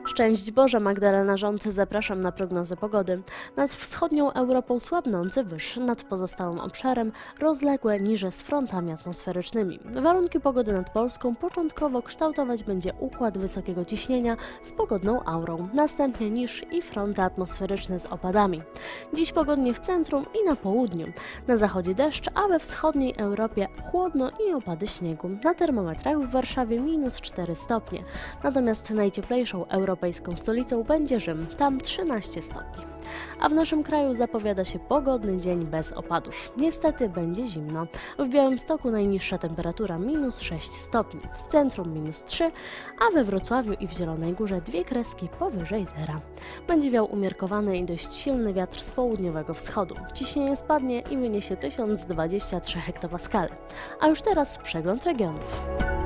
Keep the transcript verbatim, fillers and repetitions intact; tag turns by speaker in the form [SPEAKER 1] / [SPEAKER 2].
[SPEAKER 1] Szczęść Boże, Magdalena Rząd, zapraszam na prognozę pogody. Nad wschodnią Europą słabnący wyż, nad pozostałym obszarem rozległe niże z frontami atmosferycznymi. Warunki pogody nad Polską początkowo kształtować będzie układ wysokiego ciśnienia z pogodną aurą, następnie niż i fronty atmosferyczne z opadami. Dziś pogodnie w centrum i na południu. Na zachodzie deszcz, a we wschodniej Europie chłodno i opady śniegu. Na termometrach w Warszawie minus cztery stopnie. Natomiast najcieplejszą europejską stolicą będzie Rzym, tam trzynaście stopni. A w naszym kraju zapowiada się pogodny dzień bez opadów. Niestety będzie zimno. W Białymstoku najniższa temperatura minus sześć stopni, w centrum minus trzy, a we Wrocławiu i w Zielonej Górze dwie kreski powyżej zera. Będzie wiał umiarkowany i dość silny wiatr z południowego wschodu. Ciśnienie spadnie i wyniesie tysiąc dwadzieścia trzy hektopaskale. A już teraz przegląd regionów.